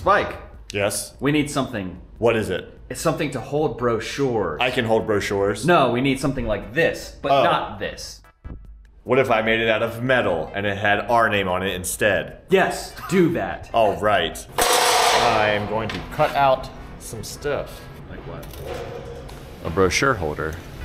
Spike, Yes? we need something. What is it? It's something to hold brochures. I can hold brochures. No, we need something like this, but not this. What if I made it out of metal and it had our name on it instead? Yes, do that. All right. I'm going to cut out some stuff. Like what? A brochure holder.